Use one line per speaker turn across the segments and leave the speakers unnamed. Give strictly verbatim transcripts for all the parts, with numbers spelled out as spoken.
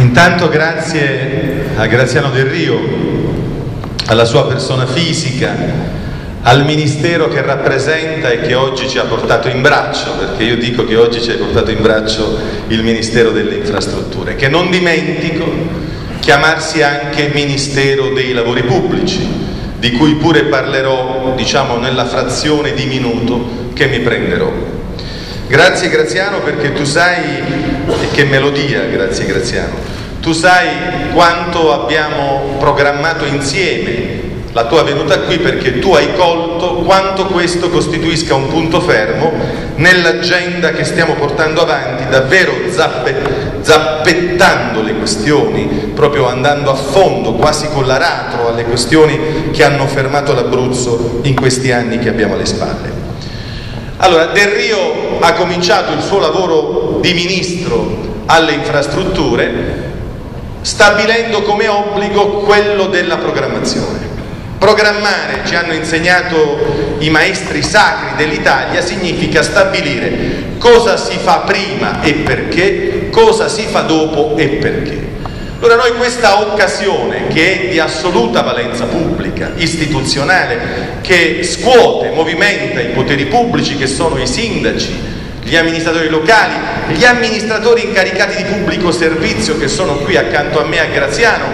Intanto grazie a Graziano Del Rio, alla sua persona fisica, al Ministero che rappresenta e che oggi ci ha portato in braccio, perché io dico che oggi ci ha portato in braccio il Ministero delle Infrastrutture, che non dimentico chiamarsi anche Ministero dei Lavori Pubblici, di cui pure parlerò, diciamo, nella frazione di minuto che mi prenderò. Grazie Graziano, perché tu sai, e che melodia, grazie Graziano, tu sai quanto abbiamo programmato insieme la tua venuta qui, perché tu hai colto quanto questo costituisca un punto fermo nell'agenda che stiamo portando avanti, davvero zappe, zappettando le questioni, proprio andando a fondo, quasi con l'aratro, alle questioni che hanno fermato l'Abruzzo in questi anni che abbiamo alle spalle. Allora, Del Rio ha cominciato il suo lavoro di ministro alle infrastrutture stabilendo come obbligo quello della programmazione. Programmare, ci hanno insegnato i maestri sacri dell'Italia, significa stabilire cosa si fa prima e perché, cosa si fa dopo e perché. Allora noi questa occasione, che è di assoluta valenza pubblica, istituzionale, che scuote, movimenta i poteri pubblici che sono i sindaci, gli amministratori locali, gli amministratori incaricati di pubblico servizio che sono qui accanto a me a Graziano,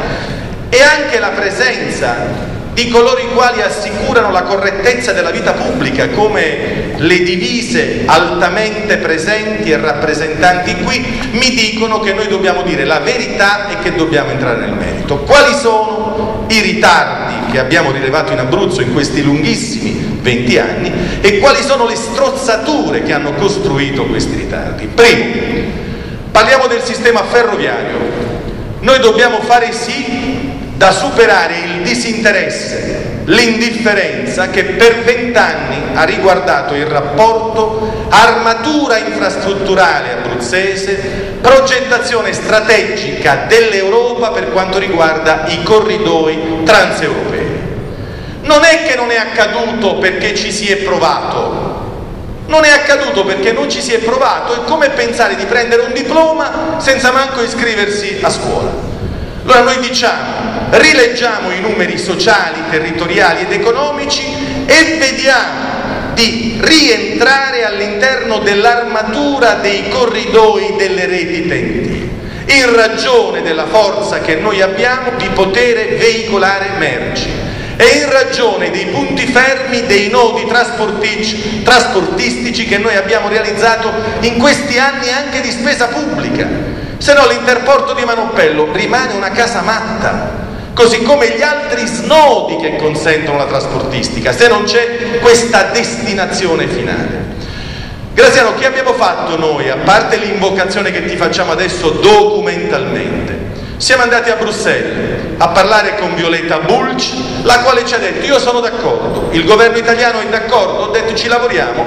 e anche la presenza di coloro i quali assicurano la correttezza della vita pubblica, come le divise altamente presenti e rappresentanti qui, mi dicono che noi dobbiamo dire la verità e che dobbiamo entrare nel merito. Quali sono i ritardi che abbiamo rilevato in Abruzzo in questi lunghissimi venti anni e quali sono le strozzature che hanno costruito questi ritardi? Primo, parliamo del sistema ferroviario. Noi dobbiamo fare sì da superare il disinteresse, l'indifferenza che per vent'anni ha riguardato il rapporto armatura infrastrutturale abruzzese, progettazione strategica dell'Europa per quanto riguarda i corridoi transeuropei. Non è che non è accaduto perché ci si è provato, non è accaduto perché non ci si è provato, è come pensare di prendere un diploma senza manco iscriversi a scuola. Allora noi diciamo, rileggiamo i numeri sociali, territoriali ed economici e vediamo di rientrare all'interno dell'armatura dei corridoi delle reti T N T, in ragione della forza che noi abbiamo di poter veicolare merci e in ragione dei punti fermi, dei nodi trasportici, trasportistici che noi abbiamo realizzato in questi anni anche di spesa pubblica. Se no l'interporto di Manoppello rimane una casa matta, così come gli altri snodi che consentono la trasportistica, se non c'è questa destinazione finale. Graziano, che abbiamo fatto noi, a parte l'invocazione che ti facciamo adesso documentalmente? Siamo andati a Bruxelles a parlare con Violeta Bulc, la quale ci ha detto: io sono d'accordo, il governo italiano è d'accordo, ho detto ci lavoriamo,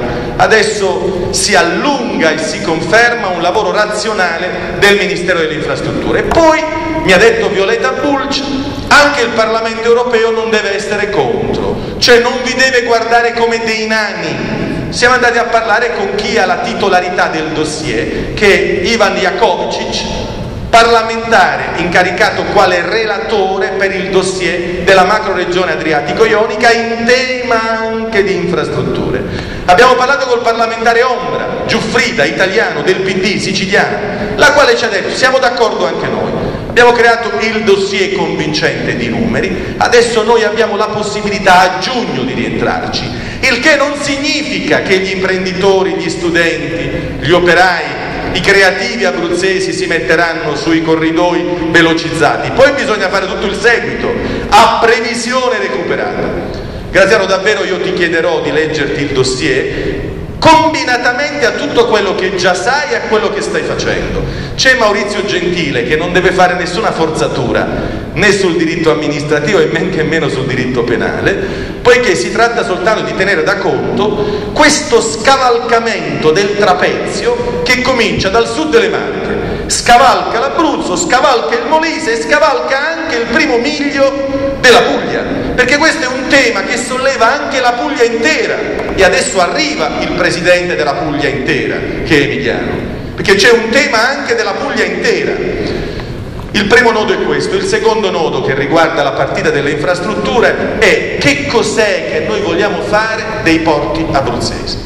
adesso si allunga e si conferma un lavoro razionale del Ministero delle Infrastrutture. E poi mi ha detto Violeta Bulc, anche il Parlamento europeo non deve essere contro, cioè non vi deve guardare come dei nani. Siamo andati a parlare con chi ha la titolarità del dossier, che è Ivan Jakovčić, parlamentare incaricato quale relatore per il dossier della macroregione adriatico-ionica in tema anche di infrastrutture. Abbiamo parlato col parlamentare ombra, Giuffrida, italiano, del P D, siciliano, la quale ci ha detto siamo d'accordo anche noi. Abbiamo creato il dossier convincente di numeri, adesso noi abbiamo la possibilità a giugno di rientrarci, il che non significa che gli imprenditori, gli studenti, gli operai, i creativi abruzzesi si metteranno sui corridoi velocizzati, poi bisogna fare tutto il seguito a previsione recuperata. Graziano, davvero io ti chiederò di leggerti il dossier combinatamente a tutto quello che già sai e a quello che stai facendo. C'è Maurizio Gentile che non deve fare nessuna forzatura né sul diritto amministrativo e men che meno sul diritto penale, poiché si tratta soltanto di tenere da conto questo scavalcamento del trapezio che comincia dal sud delle Marche, scavalca l'Abruzzo, scavalca il Molise e scavalca anche il primo miglio della Puglia, perché questo è un tema che solleva anche la Puglia intera e adesso arriva il presidente della Puglia intera che è Emiliano, perché c'è un tema anche della Puglia intera. Il primo nodo è questo. Il secondo nodo, che riguarda la partita delle infrastrutture, è che cos'è che noi vogliamo fare dei porti abruzzesi.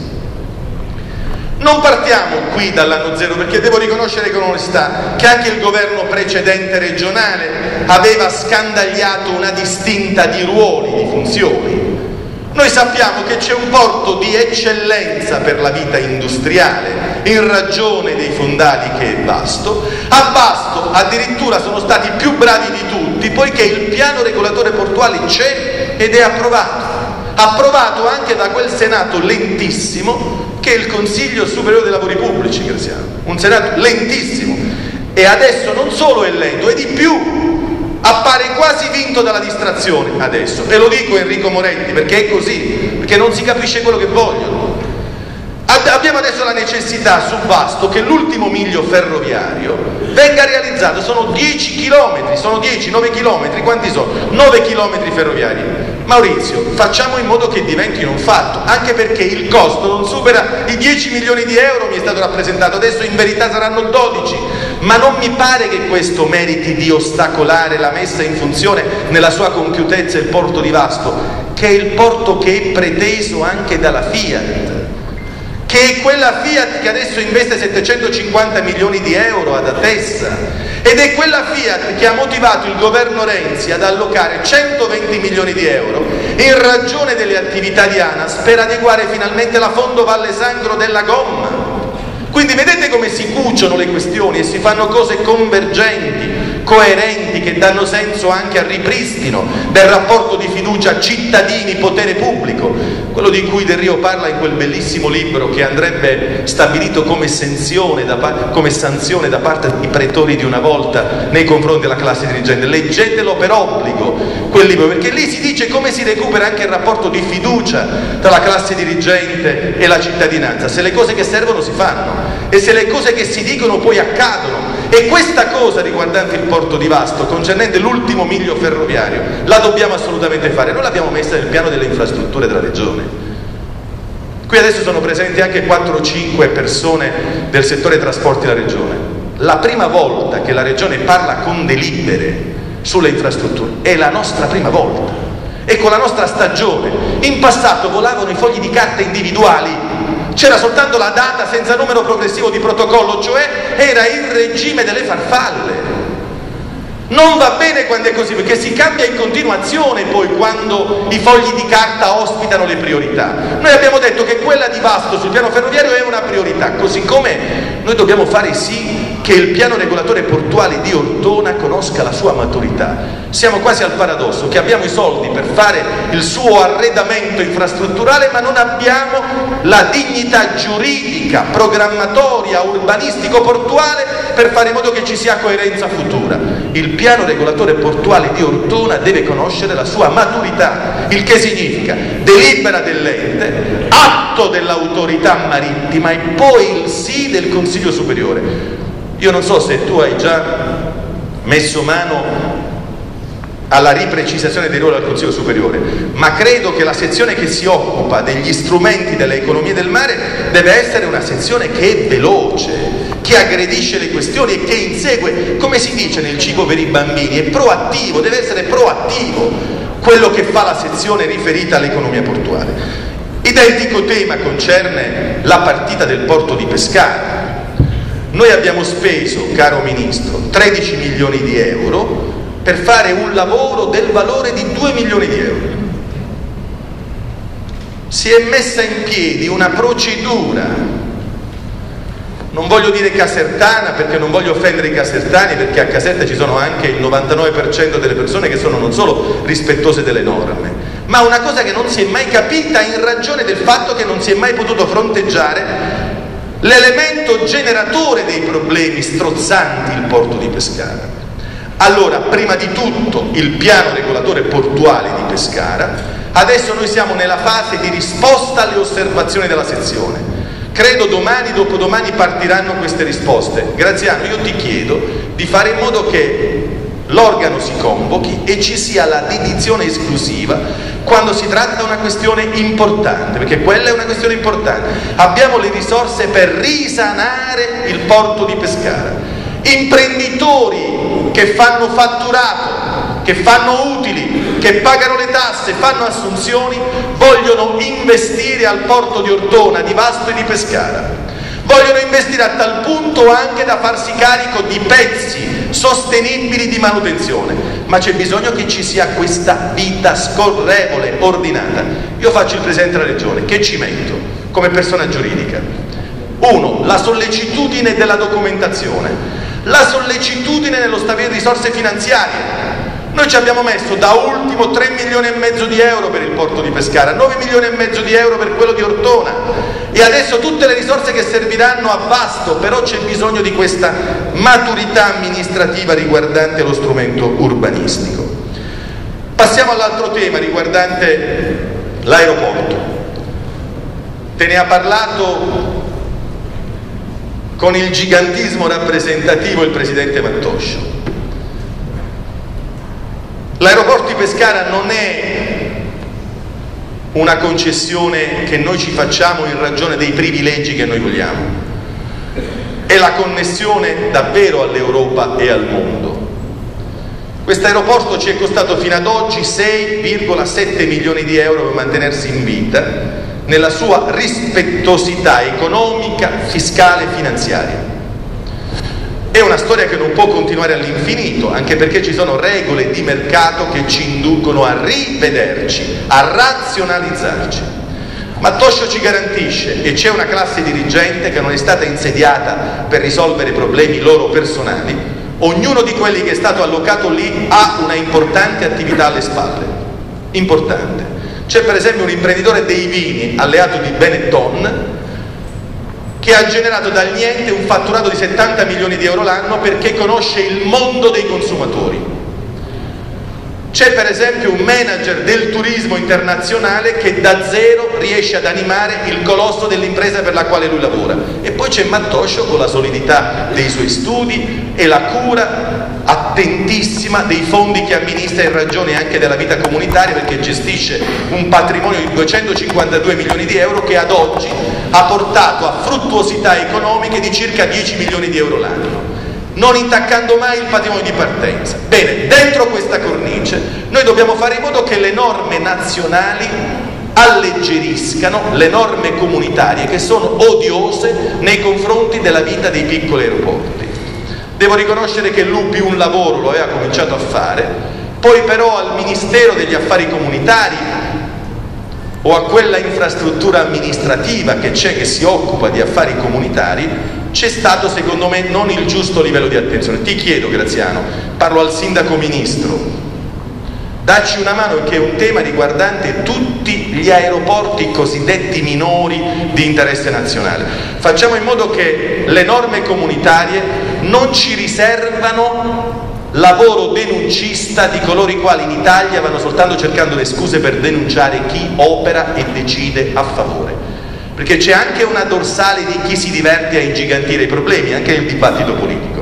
Non partiamo qui dall'anno zero, perché devo riconoscere con onestà che anche il governo precedente regionale aveva scandagliato una distinta di ruoli, di funzioni. Noi sappiamo che c'è un porto di eccellenza per la vita industriale in ragione dei fondali che è Vasto. A Vasto addirittura sono stati più bravi di tutti, poiché il piano regolatore portuale c'è ed è approvato. Approvato anche da quel Senato lentissimo che è il Consiglio Superiore dei Lavori Pubblici, Graziano. Un Senato lentissimo. E adesso non solo è lento, è di più. Appare quasi vinto dalla distrazione adesso. E lo dico Enrico Moretti perché è così, perché non si capisce quello che vogliono. Abbiamo adesso la necessità su Vasto che l'ultimo miglio ferroviario venga realizzato. Sono dieci chilometri, sono dieci, nove chilometri, quanti sono? nove chilometri ferroviari. Maurizio, facciamo in modo che diventino un fatto, anche perché il costo non supera i dieci milioni di euro, mi è stato rappresentato, adesso in verità saranno dodici, ma non mi pare che questo meriti di ostacolare la messa in funzione nella sua compiutezza il porto di Vasto, che è il porto che è preteso anche dalla Fiat, che è quella Fiat che adesso investe settecentocinquanta milioni di euro ad Atessa, ed è quella Fiat che ha motivato il governo Renzi ad allocare centoventi milioni di euro in ragione delle attività di ANAS per adeguare finalmente la Fondo Valle Sangro della gomma. Quindi vedete come si cuciono le questioni e si fanno cose convergenti, coerenti, che danno senso anche al ripristino del rapporto di fiducia cittadini-potere pubblico, quello di cui Del Rio parla in quel bellissimo libro che andrebbe stabilito come sanzione da, come sanzione da parte dei pretori di una volta nei confronti della classe dirigente. Leggetelo per obbligo quel libro, perché lì si dice come si recupera anche il rapporto di fiducia tra la classe dirigente e la cittadinanza, se le cose che servono si fanno e se le cose che si dicono poi accadono. E questa cosa riguardante il porto di Vasto, concernente l'ultimo miglio ferroviario, la dobbiamo assolutamente fare. Noi l'abbiamo messa nel piano delle infrastrutture della regione. Qui adesso sono presenti anche quattro o cinque persone del settore trasporti della regione. La prima volta che la regione parla con delibere sulle infrastrutture è la nostra prima volta, è con la nostra stagione. In passato volavano i fogli di carta individuali, c'era soltanto la data senza numero progressivo di protocollo, cioè era il regime delle farfalle. Non va bene quando è così, perché si cambia in continuazione poi quando i fogli di carta ospitano le priorità. Noi abbiamo detto che quella di Vasto sul piano ferroviario è una priorità, così come noi dobbiamo fare sì che il piano regolatore portuale di Ortona conosca la sua maturità. Siamo quasi al paradosso che abbiamo i soldi per fare il suo arredamento infrastrutturale, ma non abbiamo la dignità giuridica, programmatoria, urbanistico-portuale per fare in modo che ci sia coerenza futura. Il piano regolatore portuale di Ortona deve conoscere la sua maturità, il che significa delibera dell'ente, atto dell'autorità marittima e poi il sì del Consiglio Superiore. Io non so se tu hai già messo mano alla riprecisazione dei ruoli del Consiglio Superiore, ma credo che la sezione che si occupa degli strumenti delle economie del mare deve essere una sezione che è veloce, che aggredisce le questioni e che insegue, come si dice nel cibo per i bambini, è proattivo, deve essere proattivo quello che fa la sezione riferita all'economia portuale. Identico tema concerne la partita del porto di Pescara. Noi abbiamo speso, caro Ministro, tredici milioni di euro per fare un lavoro del valore di due milioni di euro. Si è messa in piedi una procedura, non voglio dire casertana perché non voglio offendere i casertani, perché a Caserta ci sono anche il novantanove per cento delle persone che sono non solo rispettose delle norme, ma una cosa che non si è mai capita in ragione del fatto che non si è mai potuto fronteggiare l'elemento generatore dei problemi strozzanti il porto di Pescara. Allora, prima di tutto il piano regolatore portuale di Pescara, adesso noi siamo nella fase di risposta alle osservazioni della sezione. Credo domani, dopodomani partiranno queste risposte. Graziano, io ti chiedo di fare in modo che l'organo si convochi e ci sia la dedizione esclusiva quando si tratta di una questione importante, perché quella è una questione importante. Abbiamo le risorse per risanare il porto di Pescara. imprenditori che fanno fatturato, che fanno utili, che pagano le tasse, fanno assunzioni, vogliono investire al porto di Ortona, di Vasto e di Pescara. Vogliono investire a tal punto anche da farsi carico di pezzi sostenibili di manutenzione, ma c'è bisogno che ci sia questa vita scorrevole, ordinata. Io faccio il Presidente della Regione, che ci metto come persona giuridica? Uno, la sollecitudine della documentazione, la sollecitudine nello stabilire risorse finanziarie. Noi ci abbiamo messo da ultimo tre milioni e mezzo di euro per il porto di Pescara, nove milioni e mezzo di euro per quello di Ortona e adesso tutte le risorse che serviranno a Vasto, però c'è bisogno di questa maturità amministrativa riguardante lo strumento urbanistico. Passiamo all'altro tema riguardante l'aeroporto. Te ne ha parlato con il gigantismo rappresentativo il Presidente Mattoscio. L'aeroporto di Pescara non è una concessione che noi ci facciamo in ragione dei privilegi che noi vogliamo, è la connessione davvero all'Europa e al mondo. Questo aeroporto ci è costato fino ad oggi sei virgola sette milioni di euro per mantenersi in vita nella sua rispettosità economica, fiscale e finanziaria. È una storia che non può continuare all'infinito, anche perché ci sono regole di mercato che ci inducono a rivederci, a razionalizzarci. Mattoscio ci garantisce, e c'è una classe dirigente che non è stata insediata per risolvere problemi loro personali, ognuno di quelli che è stato allocato lì ha una importante attività alle spalle, importante. C'è per esempio un imprenditore dei vini, alleato di Benetton, che ha generato dal niente un fatturato di settanta milioni di euro l'anno perché conosce il mondo dei consumatori. C'è per esempio un manager del turismo internazionale che da zero riesce ad animare il colosso dell'impresa per la quale lui lavora. E poi c'è Mattoscio con la solidità dei suoi studi e la cura attentissima dei fondi che amministra in ragione anche della vita comunitaria, perché gestisce un patrimonio di duecentocinquantadue milioni di euro che ad oggi ha portato a fruttuosità economiche di circa dieci milioni di euro l'anno, non intaccando mai il patrimonio di partenza. Bene, dentro questa cornice noi dobbiamo fare in modo che le norme nazionali alleggeriscano le norme comunitarie che sono odiose nei confronti della vita dei piccoli aeroporti. Devo riconoscere che l'U P un lavoro lo aveva cominciato a fare, poi però al Ministero degli Affari Comunitari o a quella infrastruttura amministrativa che c'è, che si occupa di affari comunitari, c'è stato secondo me non il giusto livello di attenzione. Ti chiedo, Graziano, parlo al sindaco ministro, dacci una mano perché è un tema riguardante tutti gli aeroporti cosiddetti minori di interesse nazionale. Facciamo in modo che le norme comunitarie non ci riservano lavoro denuncista di coloro i quali in Italia vanno soltanto cercando le scuse per denunciare chi opera e decide a favore, perché c'è anche una dorsale di chi si diverte a ingigantire i problemi, anche nel dibattito politico.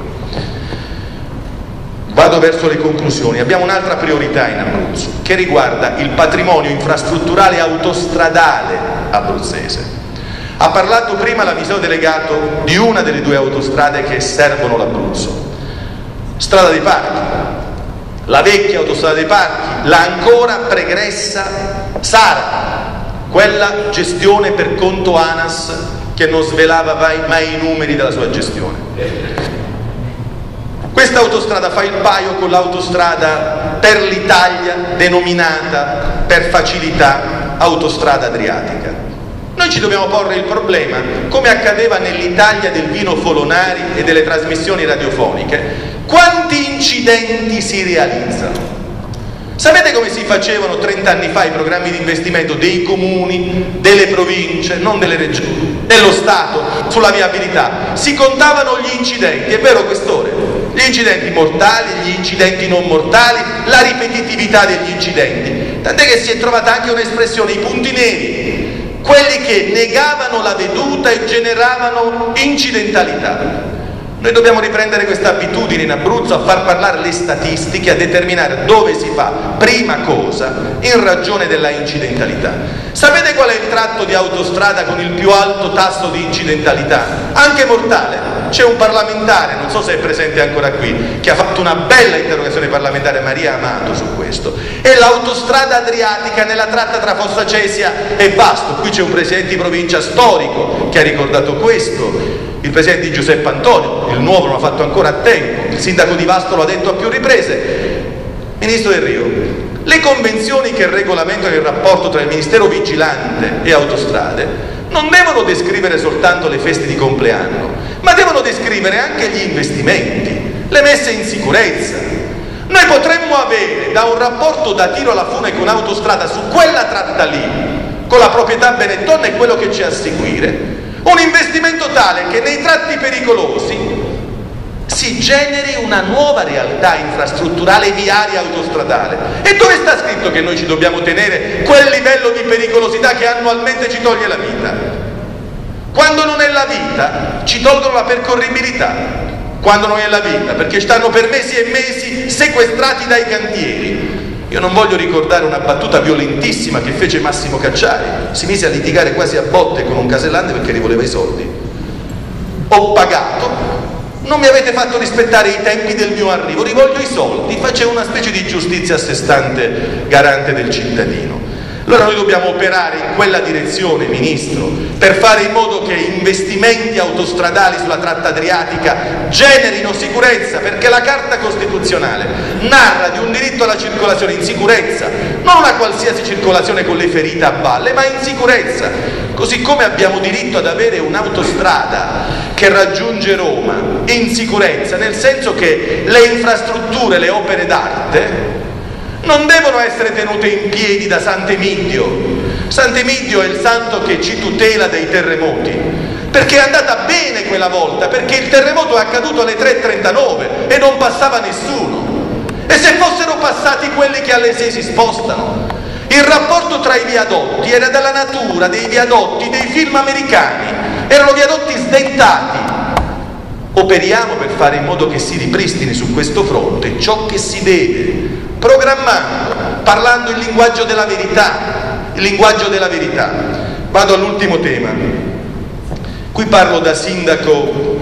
Vado verso le conclusioni. Abbiamo un'altra priorità in Abruzzo che riguarda il patrimonio infrastrutturale autostradale abruzzese. Ha parlato prima l'amministratore delegato di una delle due autostrade che servono l'Abruzzo, strada dei Parchi, la vecchia autostrada dei Parchi, la ancora pregressa Sara, quella gestione per conto ANAS che non svelava mai, mai i numeri della sua gestione. Questa autostrada fa il paio con l'autostrada per l'Italia denominata per facilità autostrada adriatica. Noi ci dobbiamo porre il problema, come accadeva nell'Italia del vino Folonari e delle trasmissioni radiofoniche, quanti incidenti si realizzano? Sapete come si facevano trent'anni fa i programmi di investimento dei comuni, delle province, non delle regioni, dello Stato sulla viabilità? Si contavano gli incidenti, è vero quest'ore? Gli incidenti mortali, gli incidenti non mortali, la ripetitività degli incidenti. Tant'è che si è trovata anche un'espressione, i punti neri, quelli che negavano la veduta e generavano incidentalità. Noi dobbiamo riprendere questa abitudine in Abruzzo a far parlare le statistiche, a determinare dove si fa prima cosa in ragione della incidentalità. Sapete qual è il tratto di autostrada con il più alto tasso di incidentalità, anche mortale? C'è un parlamentare, non so se è presente ancora qui, che ha fatto una bella interrogazione parlamentare, Maria Amato, su questo. E l'autostrada adriatica nella tratta tra Fossa Cesia e Vasto. Qui c'è un presidente di provincia storico che ha ricordato questo, il presidente Giuseppe Antonio, il nuovo non l'ha fatto ancora a tempo, il sindaco di Vasto lo ha detto a più riprese. Ministro Del Rio, le convenzioni che regolamentano il rapporto tra il Ministero Vigilante e Autostrade non devono descrivere soltanto le feste di compleanno, ma devono descrivere anche gli investimenti, le messe in sicurezza. Noi potremmo avere da un rapporto da Tiro alla Fune con Autostrada su quella tratta lì, con la proprietà Benetton e quello che c'è a seguire, un investimento tale che nei tratti pericolosi si generi una nuova realtà infrastrutturale viaria autostradale. E dove sta scritto che noi ci dobbiamo tenere quel livello di pericolosità che annualmente ci toglie la vita? Quando non è la vita ci tolgono la percorribilità, quando non è la vita, perché stanno per mesi e mesi sequestrati dai cantieri. Io non voglio ricordare una battuta violentissima che fece Massimo Cacciari, si mise a litigare quasi a botte con un casellante perché rivoleva i soldi. Ho pagato, non mi avete fatto rispettare i tempi del mio arrivo, rivoglio i soldi, facevo una specie di giustizia a sé stante, garante del cittadino. Allora noi dobbiamo operare in quella direzione, Ministro, per fare in modo che investimenti autostradali sulla tratta adriatica generino sicurezza, perché la Carta Costituzionale narra di un diritto alla circolazione in sicurezza, non una qualsiasi circolazione con le ferite a valle, ma in sicurezza. Così come abbiamo diritto ad avere un'autostrada che raggiunge Roma in sicurezza, nel senso che le infrastrutture, le opere d'arte non devono essere tenute in piedi da Sant'Emidio. Sant'Emidio è il santo che ci tutela dai terremoti, perché è andata bene quella volta, perché il terremoto è accaduto alle tre e trentanove e non passava nessuno. E se fossero passati quelli che alle sei si spostano? Il rapporto tra i viadotti era dalla natura dei viadotti dei film americani, erano viadotti sdentati. Operiamo per fare in modo che si ripristini su questo fronte ciò che si deve, programmando, parlando il linguaggio della verità, il linguaggio della verità. Vado all'ultimo tema. Qui parlo da sindaco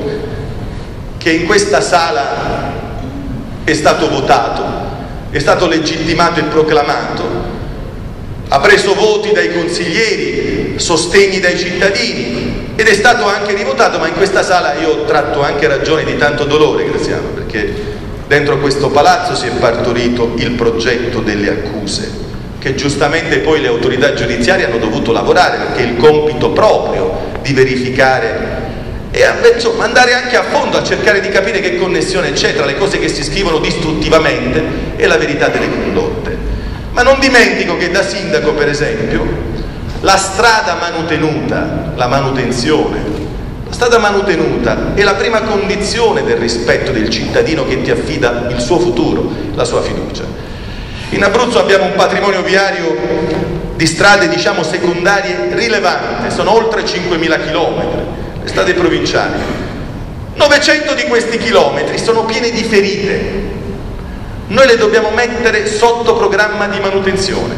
che in questa sala è stato votato, è stato legittimato e proclamato, ha preso voti dai consiglieri, sostegni dai cittadini ed è stato anche rivotato, ma in questa sala io tratto anche ragione di tanto dolore, Graziano, perché dentro questo palazzo si è partorito il progetto delle accuse, che giustamente poi le autorità giudiziarie hanno dovuto lavorare, perché è il compito proprio di verificare e insomma, andare anche a fondo a cercare di capire che connessione c'è tra le cose che si scrivono distruttivamente e la verità delle condotte. Ma non dimentico che da sindaco, per esempio, la strada manutenuta, la manutenzione, la strada manutenuta è la prima condizione del rispetto del cittadino che ti affida il suo futuro, la sua fiducia. In Abruzzo abbiamo un patrimonio viario di strade, diciamo, secondarie rilevante, sono oltre cinquemila chilometri, le strade provinciali. novecento di questi chilometri sono pieni di ferite. Noi le dobbiamo mettere sotto programma di manutenzione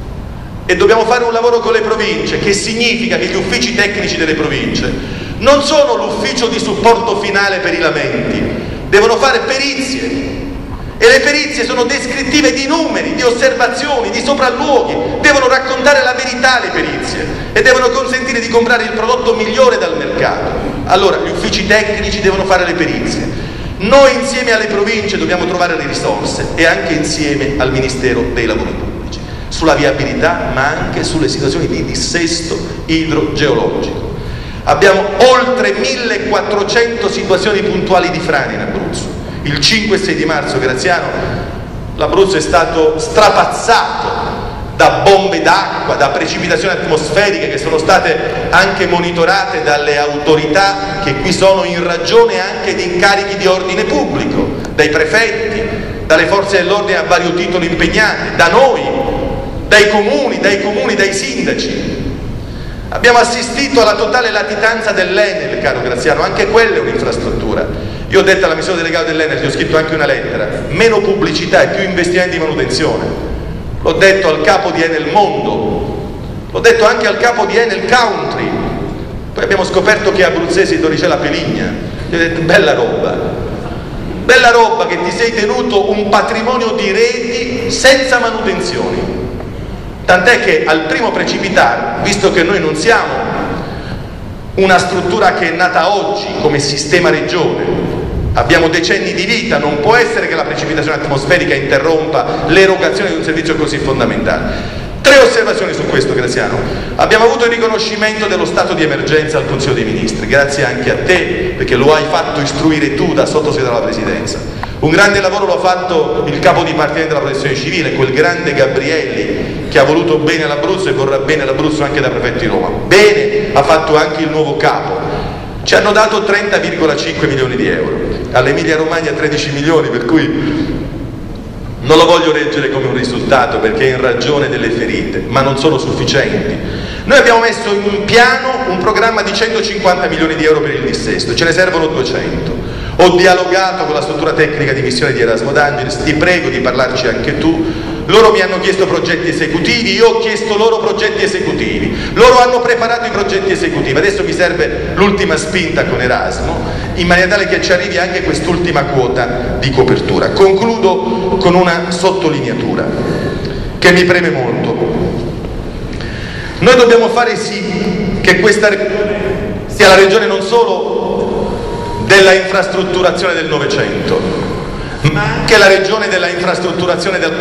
e dobbiamo fare un lavoro con le province, che significa che gli uffici tecnici delle province non sono l'ufficio di supporto finale per i lamenti, devono fare perizie e le perizie sono descrittive di numeri, di osservazioni, di sopralluoghi, devono raccontare la verità le perizie e devono consentire di comprare il prodotto migliore dal mercato. Allora gli uffici tecnici devono fare le perizie. Noi insieme alle province dobbiamo trovare le risorse e anche insieme al Ministero dei Lavori Pubblici, sulla viabilità ma anche sulle situazioni di dissesto idrogeologico. Abbiamo oltre millequattrocento situazioni puntuali di frane in Abruzzo. Il cinque e sei di marzo, Graziano, l'Abruzzo è stato strapazzato da bombe d'acqua, da precipitazioni atmosferiche che sono state anche monitorate dalle autorità che qui sono in ragione anche di incarichi di ordine pubblico, dai prefetti, dalle forze dell'ordine a vario titolo impegnate, da noi, dai comuni, dai comuni, dai sindaci. Abbiamo assistito alla totale latitanza dell'Enel, caro Graziano, anche quella è un'infrastruttura. Io ho detto all'amministratore delegato dell'Enel, gli ho scritto anche una lettera, meno pubblicità e più investimenti di manutenzione. L'ho detto al capo di Enel Mondo, l'ho detto anche al capo di Enel Country. Poi abbiamo scoperto che abruzzesi Torricella Peligna, gli ho detto bella roba, bella roba che ti sei tenuto un patrimonio di reti senza manutenzioni. Tant'è che al primo precipitare, visto che noi non siamo una struttura che è nata oggi come sistema regione, abbiamo decenni di vita, non può essere che la precipitazione atmosferica interrompa l'erogazione di un servizio così fondamentale. Tre osservazioni su questo, Graziano. Abbiamo avuto il riconoscimento dello stato di emergenza al Consiglio dei Ministri, grazie anche a te, perché lo hai fatto istruire tu da sottosegretario alla Presidenza. Un grande lavoro lo ha fatto il capo dipartimento della Protezione Civile, quel grande Gabrielli, che ha voluto bene all'Abruzzo e vorrà bene all'Abruzzo anche da prefetto di Roma. Bene ha fatto anche il nuovo capo. Ci hanno dato trenta virgola cinque milioni di euro, all'Emilia Romagna tredici milioni, per cui non lo voglio leggere come un risultato perché è in ragione delle ferite, ma non sono sufficienti. Noi abbiamo messo in piano un programma di centocinquanta milioni di euro per il dissesto, ce ne servono duecento. Ho dialogato con la struttura tecnica di missione di Erasmo d'Angelis, ti prego di parlarci anche tu. Loro mi hanno chiesto progetti esecutivi, io ho chiesto loro progetti esecutivi, loro hanno preparato i progetti esecutivi, adesso mi serve l'ultima spinta con Erasmo, in maniera tale che ci arrivi anche quest'ultima quota di copertura. Concludo con una sottolineatura che mi preme molto. Noi dobbiamo fare sì che questa regione sia la regione non solo della infrastrutturazione del Novecento, ma anche la regione della infrastrutturazione del...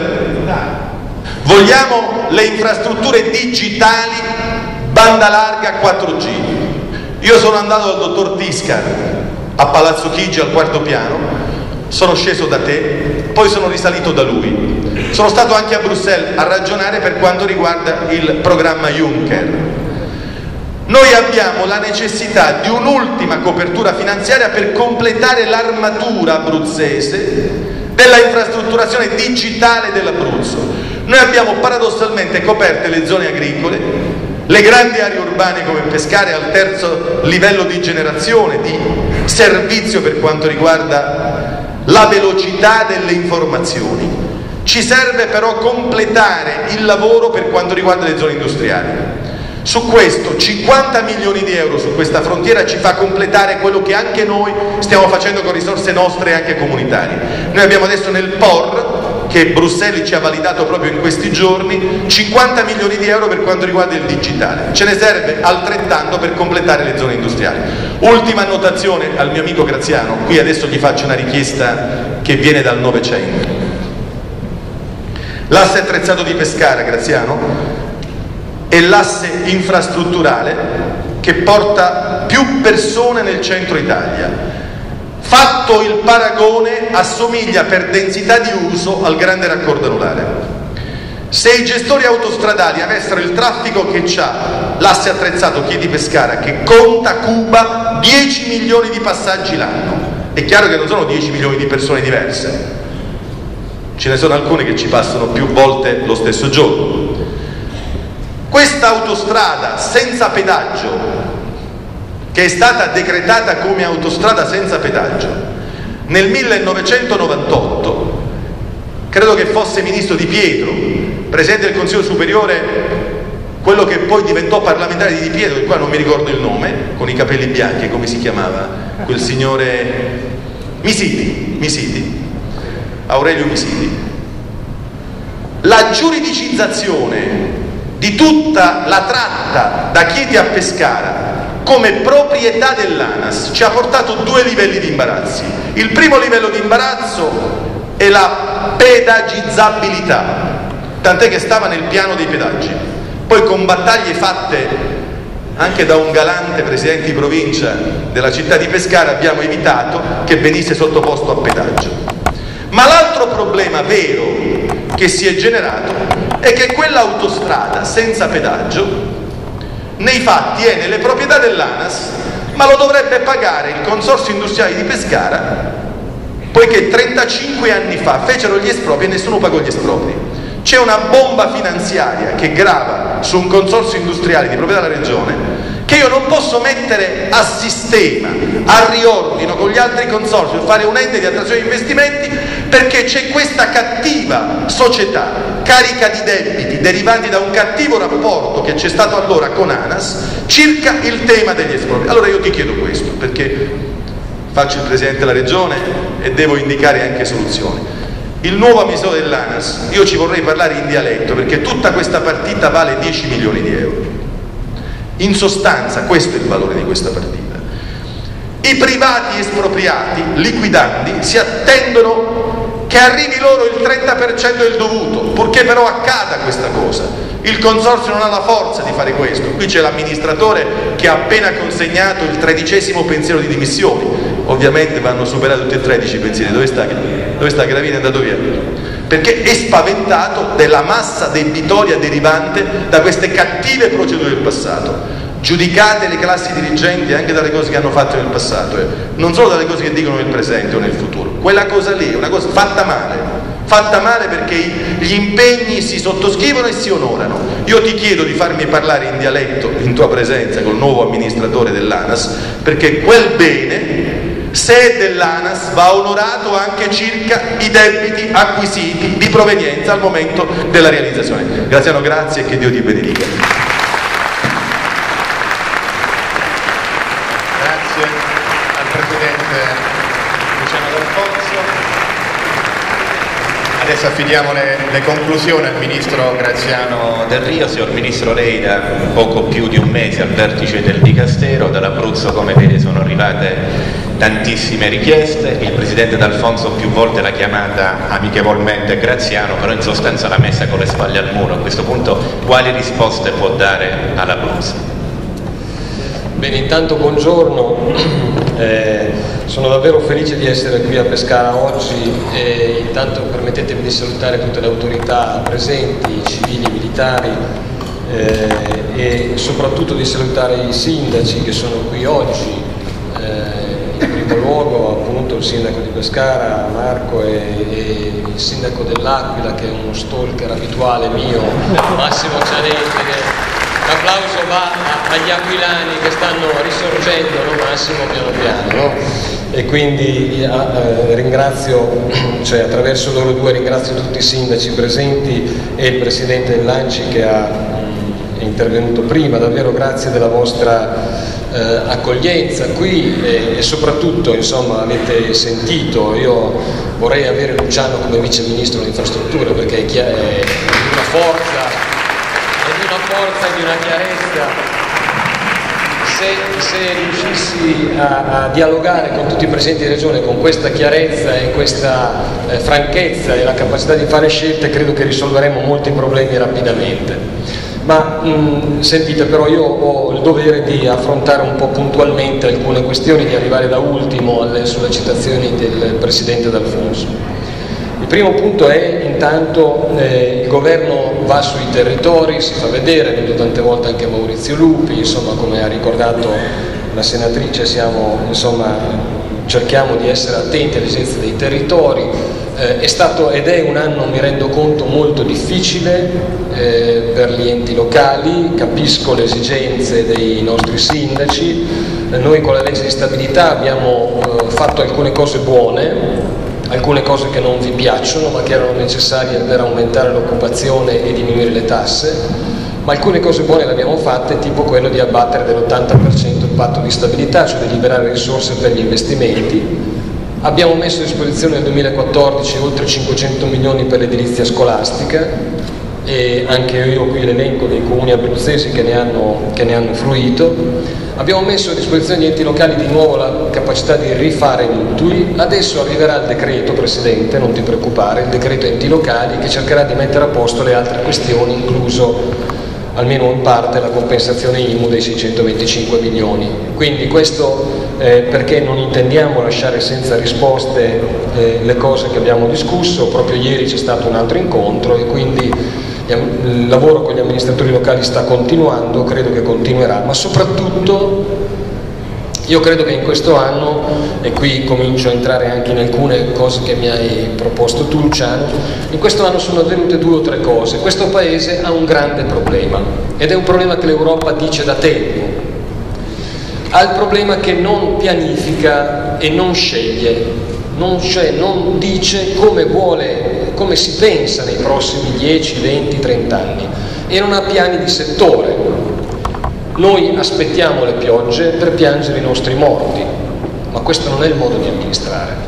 Vogliamo le infrastrutture digitali, banda larga quattro G. Io sono andato dal dottor Tiscar a Palazzo Chigi al quarto piano, sono sceso da te, poi sono risalito da lui. Sono stato anche a Bruxelles a ragionare per quanto riguarda il programma Juncker. Noi abbiamo la necessità di un'ultima copertura finanziaria per completare l'armatura abruzzese della infrastrutturazione digitale dell'Abruzzo. Noi abbiamo paradossalmente coperte le zone agricole, le grandi aree urbane come Pescara al terzo livello di generazione di servizio per quanto riguarda la velocità delle informazioni. Ci serve però completare il lavoro per quanto riguarda le zone industriali. Su questo cinquanta milioni di euro su questa frontiera ci fa completare quello che anche noi stiamo facendo con risorse nostre e anche comunitarie. Noi abbiamo adesso nel P O R, che Bruxelles ci ha validato proprio in questi giorni, cinquanta milioni di euro per quanto riguarda il digitale. Ce ne serve altrettanto per completare le zone industriali. Ultima annotazione al mio amico Graziano, qui adesso gli faccio una richiesta che viene dal Novecento. L'asse attrezzato di Pescara, Graziano, è l'asse infrastrutturale che porta più persone nel centro Italia. Fatto il paragone, assomiglia per densità di uso al grande raccordo anulare. Se i gestori autostradali avessero il traffico che c'ha l'asse attrezzato Chieti-Pescara, che conta Cuba dieci milioni di passaggi l'anno, è chiaro che non sono dieci milioni di persone diverse, ce ne sono alcune che ci passano più volte lo stesso giorno. Questa autostrada senza pedaggio, che è stata decretata come autostrada senza pedaggio nel millenovecentonovantotto, credo che fosse ministro Di Pietro, presidente del Consiglio Superiore, quello che poi diventò parlamentare di Di Pietro, di qua non mi ricordo il nome, con i capelli bianchi, come si chiamava quel signore? Misiti, Misiti, Aurelio Misiti. La giuridicizzazione di tutta la tratta da Chieti a Pescara come proprietà dell'ANAS ci ha portato due livelli di imbarazzi. Il primo livello di imbarazzo è la pedagizzabilità, tant'è che stava nel piano dei pedaggi. Poi con battaglie fatte anche da un galante presidente di provincia della città di Pescara abbiamo evitato che venisse sottoposto a pedaggio. Ma l'altro problema vero che si è generato è che quell'autostrada senza pedaggio nei fatti è nelle proprietà dell'ANAS, ma lo dovrebbe pagare il Consorzio Industriale di Pescara, poiché trentacinque anni fa fecero gli espropri e nessuno pagò gli espropri. C'è una bomba finanziaria che grava su un consorzio industriale di proprietà della regione che io non posso mettere a sistema, a riordino con gli altri consorzi, fare un ente di attrazione di investimenti perché c'è questa cattiva società carica di debiti derivanti da un cattivo rapporto che c'è stato allora con ANAS circa il tema degli espropri. Allora io ti chiedo questo, perché faccio il Presidente della Regione e devo indicare anche soluzioni. Il nuovo amministratore dell'ANAS, io ci vorrei parlare in dialetto, perché tutta questa partita vale dieci milioni di euro. In sostanza questo è il valore di questa partita. I privati espropriati, liquidandi, si attendono che arrivi loro il trenta per cento del dovuto, purché però accada questa cosa. Il consorzio non ha la forza di fare questo. Qui c'è l'amministratore che ha appena consegnato il tredicesimo pensiero di dimissioni. Ovviamente vanno superati tutti e tredici i pensieri. Dove sta? Dove sta Gravina? È andato via. Perché è spaventato della massa debitoria derivante da queste cattive procedure del passato. Giudicate le classi dirigenti anche dalle cose che hanno fatto nel passato, eh. non solo dalle cose che dicono nel presente o nel futuro. Quella cosa lì è una cosa fatta male, fatta male perché gli impegni si sottoscrivono e si onorano. Io ti chiedo di farmi parlare in dialetto in tua presenza col nuovo amministratore dell'ANAS, perché quel bene, se è dell'ANAS, va onorato anche circa i debiti acquisiti di provenienza al momento della realizzazione. Graziano, grazie e che Dio ti benedica.
Adesso affidiamo le, le conclusioni al Ministro Graziano Del Rio. Signor Ministro, lei da poco più di un mese al vertice del Dicastero, dall'Abruzzo come vede sono arrivate tantissime richieste, il Presidente D'Alfonso più volte l'ha chiamata amichevolmente Graziano, però in sostanza l'ha messa con le spalle al muro. A questo punto quali risposte può dare all'Abruzzo?
Bene, intanto buongiorno, eh, sono davvero felice di essere qui a Pescara oggi e intanto permettetemi di salutare tutte le autorità presenti, civili, militari eh, e soprattutto di salutare i sindaci che sono qui oggi, eh, in primo luogo appunto il sindaco di Pescara, Marco, e, e il sindaco dell'Aquila che è uno stalker abituale mio, Massimo Cianetti, che l'applauso va agli aquilani che stanno risorgendo, no Massimo, piano piano, no? E quindi eh, ringrazio, cioè attraverso loro due ringrazio tutti i sindaci presenti e il Presidente dell'Anci che ha, è intervenuto prima. Davvero grazie della vostra eh, accoglienza qui e, e soprattutto, insomma, avete sentito, io vorrei avere Luciano come Vice Ministro delle Infrastrutture perché è, è una forza di una forza e di una chiarezza. Se, se riuscissi a, a dialogare con tutti i presidenti di regione con questa chiarezza e questa eh, franchezza e la capacità di fare scelte, credo che risolveremo molti problemi rapidamente. Ma mh, sentite, però io ho il dovere di affrontare un po' puntualmente alcune questioni, di arrivare da ultimo alle sollecitazioni del Presidente D'Alfonso. Il primo punto è intanto eh, il governo va sui territori, si fa vedere, vedo tante volte anche Maurizio Lupi, insomma come ha ricordato la senatrice siamo, insomma, cerchiamo di essere attenti alle esigenze dei territori, eh, è stato ed è un anno, mi rendo conto, molto difficile eh, per gli enti locali, capisco le esigenze dei nostri sindaci, eh, noi con la legge di stabilità abbiamo eh, fatto alcune cose buone, alcune cose che non vi piacciono ma che erano necessarie per aumentare l'occupazione e diminuire le tasse, ma alcune cose buone le abbiamo fatte, tipo quello di abbattere dell'ottanta per cento il patto di stabilità, cioè di liberare risorse per gli investimenti. Abbiamo messo a disposizione nel duemilaquattordici oltre cinquecento milioni per l'edilizia scolastica e anche io qui l'elenco dei comuni abruzzesi che ne hanno, che ne hanno fruito. Abbiamo messo a disposizione degli enti locali di nuovo la capacità di rifare mutui. Adesso arriverà il decreto, Presidente, non ti preoccupare, il decreto enti locali che cercherà di mettere a posto le altre questioni, incluso almeno in parte la compensazione I M U dei seicentoventicinque milioni. Quindi questo eh, perché non intendiamo lasciare senza risposte eh, le cose che abbiamo discusso. Proprio ieri c'è stato un altro incontro e quindi il lavoro con gli amministratori locali sta continuando, credo che continuerà, ma soprattutto io credo che in questo anno, e qui comincio a entrare anche in alcune cose che mi hai proposto tu Luciano, in questo anno sono avvenute due o tre cose. Questo Paese ha un grande problema ed è un problema che l'Europa dice da tempo, ha il problema che non pianifica e non sceglie. non, cioè, non dice come vuole, come si pensa nei prossimi dieci, venti, trenta anni e non ha piani di settore. Noi aspettiamo le piogge per piangere i nostri morti, ma questo non è il modo di amministrare.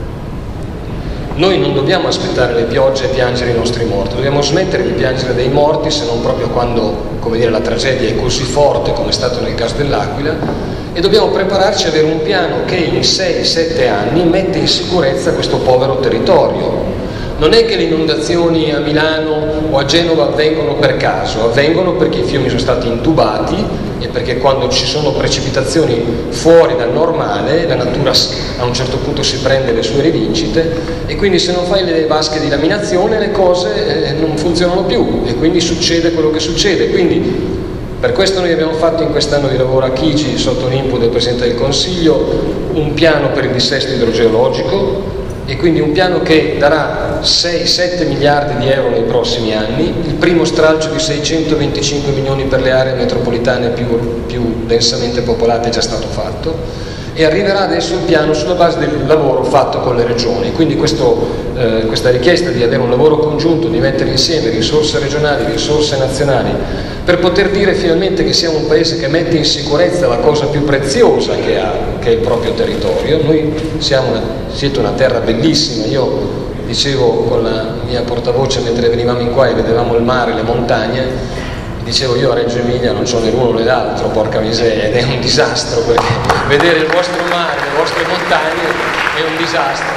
Noi non dobbiamo aspettare le piogge e piangere i nostri morti, dobbiamo smettere di piangere dei morti, se non proprio quando, come dire, la tragedia è così forte come è stato nel caso dell'Aquila, e dobbiamo prepararci a avere un piano che in sei sette anni mette in sicurezza questo povero territorio. Non è che le inondazioni a Milano o a Genova avvengono per caso, avvengono perché i fiumi sono stati intubati e perché quando ci sono precipitazioni fuori dal normale la natura a un certo punto si prende le sue rivincite e quindi se non fai le vasche di laminazione le cose eh, non funzionano più e quindi succede quello che succede. Quindi per questo noi abbiamo fatto in quest'anno di lavoro a Chigi, sotto l'input del Presidente del Consiglio, un piano per il dissesto idrogeologico e quindi un piano che darà sei sette miliardi di euro nei prossimi anni, il primo stralcio di seicentoventicinque milioni per le aree metropolitane più, più densamente popolate è già stato fatto e arriverà adesso il piano sulla base del lavoro fatto con le regioni, quindi questo, eh, questa richiesta di avere un lavoro congiunto, di mettere insieme risorse regionali, risorse nazionali, per poter dire finalmente che siamo un paese che mette in sicurezza la cosa più preziosa che ha, che è il proprio territorio. Noi siamo una, siete una terra bellissima, io dicevo con la mia portavoce mentre venivamo in qua e vedevamo il mare, le montagne, dicevo io a Reggio Emilia non c'ho né l'uno né l'altro, porca miseria, ed è un disastro perché vedere il vostro mare, le vostre montagne è un disastro.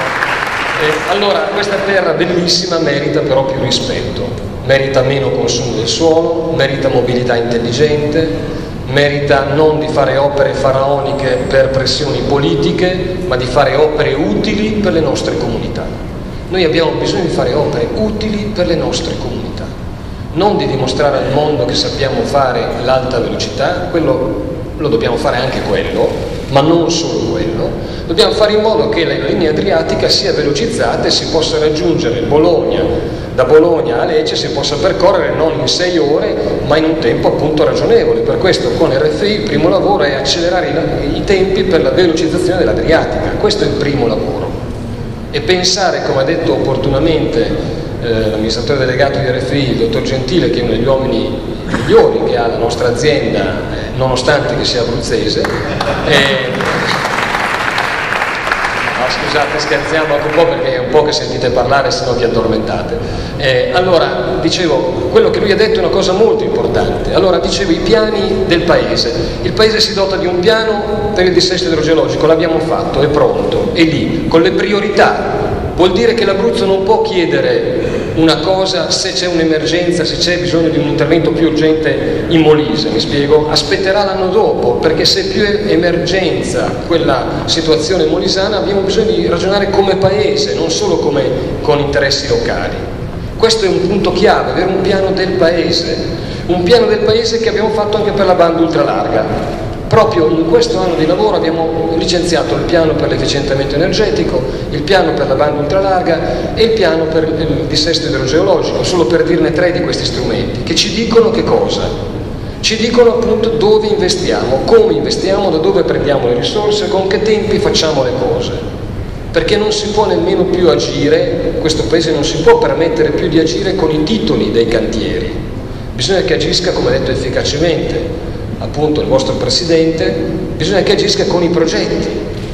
E allora questa terra bellissima merita però più rispetto, merita meno consumo del suolo, merita mobilità intelligente, merita non di fare opere faraoniche per pressioni politiche, ma di fare opere utili per le nostre comunità. Noi abbiamo bisogno di fare opere utili per le nostre comunità. Non di dimostrare al mondo che sappiamo fare l'alta velocità, quello lo dobbiamo fare anche quello, ma non solo quello, dobbiamo fare in modo che la linea adriatica sia velocizzata e si possa raggiungere Bologna, da Bologna a Lecce si possa percorrere non in sei ore, ma in un tempo appunto ragionevole. Per questo con R F I il primo lavoro è accelerare i, i tempi per la velocizzazione dell'Adriatica, questo è il primo lavoro. E pensare, come ha detto opportunamente Eh, l'amministratore delegato di R F I, il dottor Gentile, che è uno degli uomini migliori che ha la nostra azienda, eh, nonostante che sia abruzzese. Eh, no, scusate, scherziamo anche un po' perché è un po' che sentite parlare, se no vi addormentate. Eh, allora, dicevo, quello che lui ha detto è una cosa molto importante. Allora, dicevo, i piani del Paese. Il Paese si dota di un piano per il dissesto idrogeologico, l'abbiamo fatto, è pronto, è lì, con le priorità. Vuol dire che l'Abruzzo non può chiedere una cosa se c'è un'emergenza, se c'è bisogno di un intervento più urgente in Molise, mi spiego? Aspetterà l'anno dopo, perché se più è emergenza quella situazione molisana abbiamo bisogno di ragionare come paese, non solo come con interessi locali. Questo è un punto chiave, avere un piano del paese, un piano del paese che abbiamo fatto anche per la banda ultralarga. Proprio in questo anno di lavoro abbiamo licenziato il piano per l'efficientamento energetico, il piano per la banda ultralarga e il piano per il dissesto idrogeologico, solo per dirne tre di questi strumenti, che ci dicono che cosa? Ci dicono appunto dove investiamo, come investiamo, da dove prendiamo le risorse, con che tempi facciamo le cose. Perché non si può nemmeno più agire, questo paese non si può permettere più di agire con i titoli dei cantieri. Bisogna che agisca, come detto, efficacemente. Appunto il vostro Presidente, bisogna che agisca con i progetti.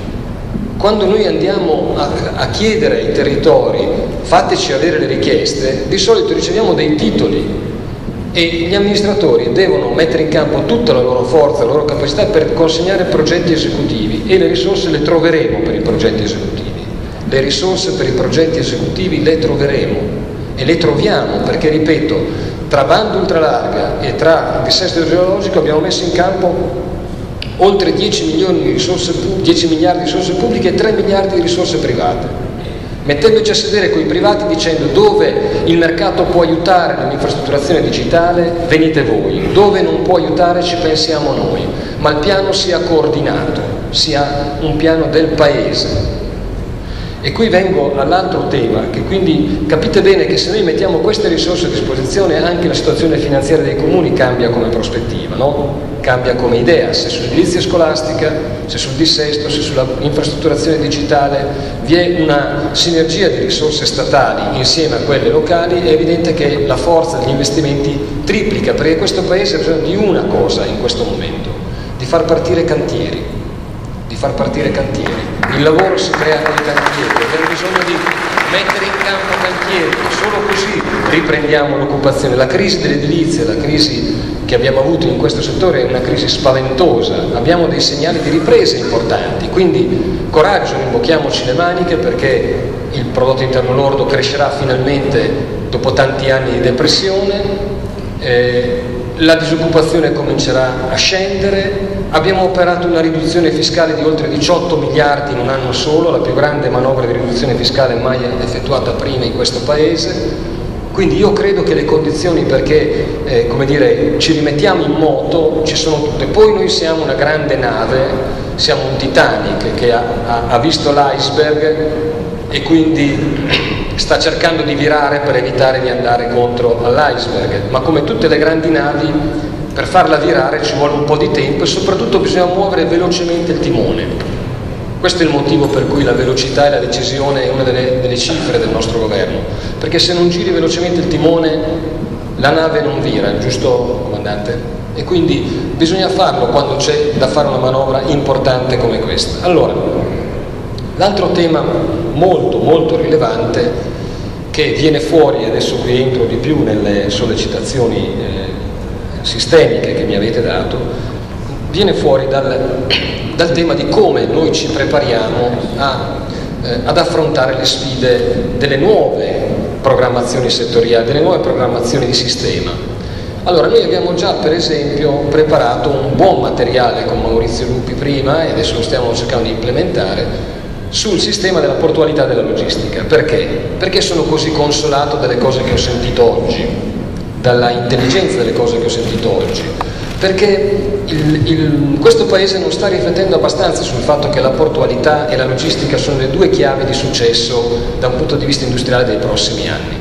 Quando noi andiamo a, a chiedere ai territori fateci avere le richieste, di solito riceviamo dei titoli e gli amministratori devono mettere in campo tutta la loro forza, la loro capacità per consegnare progetti esecutivi e le risorse le troveremo per i progetti esecutivi. Le risorse per i progetti esecutivi le troveremo e le troviamo perché, ripeto, tra banda ultralarga e tra dissesto idrogeologico abbiamo messo in campo oltre dieci milioni di risorse, dieci miliardi di risorse pubbliche e tre miliardi di risorse private, mettendoci a sedere con i privati dicendo dove il mercato può aiutare nell'infrastrutturazione digitale venite voi, dove non può aiutare ci pensiamo noi, ma il piano sia coordinato, sia un piano del paese. E qui vengo all'altro tema, che quindi capite bene che se noi mettiamo queste risorse a disposizione anche la situazione finanziaria dei comuni cambia come prospettiva, no? Cambia come idea, se sull'edilizia scolastica, se sul dissesto, se sulla infrastrutturazione digitale vi è una sinergia di risorse statali insieme a quelle locali, è evidente che la forza degli investimenti triplica, perché questo Paese ha bisogno di una cosa in questo momento, di far partire cantieri, di far partire cantieri. Il lavoro si crea con i cantieri, abbiamo bisogno di mettere in campo cantieri, solo così riprendiamo l'occupazione. La crisi dell'edilizia, la crisi che abbiamo avuto in questo settore è una crisi spaventosa, abbiamo dei segnali di ripresa importanti, quindi coraggio, rimbocchiamoci le maniche perché il prodotto interno lordo crescerà finalmente dopo tanti anni di depressione, eh, la disoccupazione comincerà a scendere, abbiamo operato una riduzione fiscale di oltre diciotto miliardi in un anno solo, la più grande manovra di riduzione fiscale mai effettuata prima in questo Paese. Quindi io credo che le condizioni perché eh, come dire, ci rimettiamo in moto ci sono tutte. Poi noi siamo una grande nave, siamo un Titanic che ha, ha, ha visto l'iceberg e quindi sta cercando di virare per evitare di andare contro all'iceberg, ma come tutte le grandi navi per farla virare ci vuole un po' di tempo e soprattutto bisogna muovere velocemente il timone. Questo è il motivo per cui la velocità e la decisione è una delle, delle cifre del nostro governo, perché se non giri velocemente il timone la nave non vira, giusto comandante? E quindi bisogna farlo quando c'è da fare una manovra importante come questa. Allora, l'altro tema molto molto rilevante che viene fuori, adesso qui entro di più nelle sollecitazioni eh, sistemiche che mi avete dato, viene fuori dal, dal tema di come noi ci prepariamo a, eh, ad affrontare le sfide delle nuove programmazioni settoriali, delle nuove programmazioni di sistema. Allora, noi abbiamo già per esempio preparato un buon materiale con Maurizio Lupi prima e adesso lo stiamo cercando di implementare sul sistema della portualità e della logistica. Perché? Perché sono così consolato dalle cose che ho sentito oggi, dalla intelligenza delle cose che ho sentito oggi, perché il, il, questo Paese non sta riflettendo abbastanza sul fatto che la portualità e la logistica sono le due chiavi di successo da un punto di vista industriale dei prossimi anni.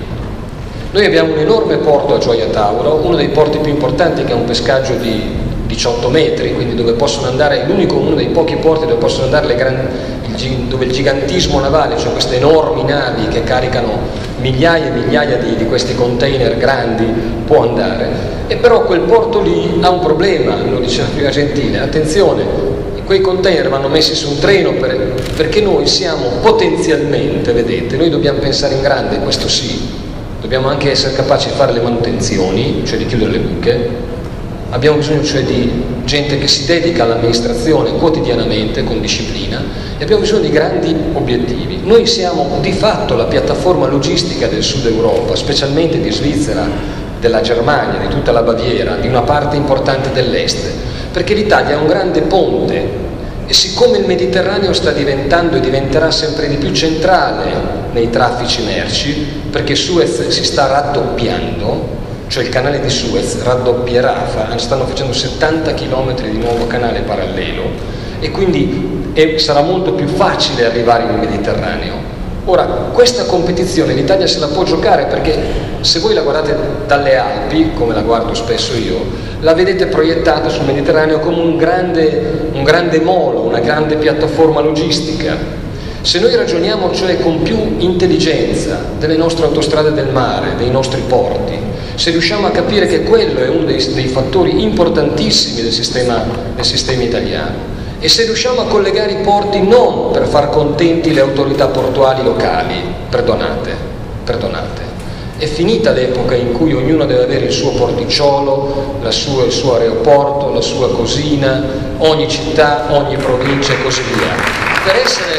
Noi abbiamo un enorme porto a Gioia Tauro, uno dei porti più importanti che ha un pescaggio di diciotto metri, quindi dove possono andare, l'unico, uno dei pochi porti dove possono andare le grandi, il, dove il gigantismo navale, cioè queste enormi navi che caricano migliaia e migliaia di, di questi container grandi, può andare. E però quel porto lì ha un problema, lo diceva prima Gentile, attenzione, quei container vanno messi su un treno per, perché noi siamo potenzialmente, vedete, noi dobbiamo pensare in grande, questo sì, dobbiamo anche essere capaci di fare le manutenzioni, cioè di chiudere le buche. Abbiamo bisogno cioè di gente che si dedica all'amministrazione quotidianamente, con disciplina, e abbiamo bisogno di grandi obiettivi. Noi siamo di fatto la piattaforma logistica del Sud Europa, specialmente di Svizzera, della Germania, di tutta la Baviera, di una parte importante dell'Est, perché l'Italia è un grande ponte e siccome il Mediterraneo sta diventando e diventerà sempre di più centrale nei traffici merci, perché Suez si sta raddoppiando, cioè il canale di Suez raddoppierà, stanno facendo settanta chilometri di nuovo canale parallelo e quindi è, sarà molto più facile arrivare nel Mediterraneo. Ora, questa competizione l'Italia se la può giocare perché se voi la guardate dalle Alpi, come la guardo spesso io, la vedete proiettata sul Mediterraneo come un grande, un grande molo, una grande piattaforma logistica. Se noi ragioniamo cioè con più intelligenza delle nostre autostrade del mare, dei nostri porti, se riusciamo a capire che quello è uno dei, dei fattori importantissimi del sistema, del sistema italiano, e se riusciamo a collegare i porti non per far contenti le autorità portuali locali, perdonate, perdonate, è finita l'epoca in cui ognuno deve avere il suo porticciolo, la sua, il suo aeroporto, la sua cosina, ogni città, ogni provincia e così via. Per essere,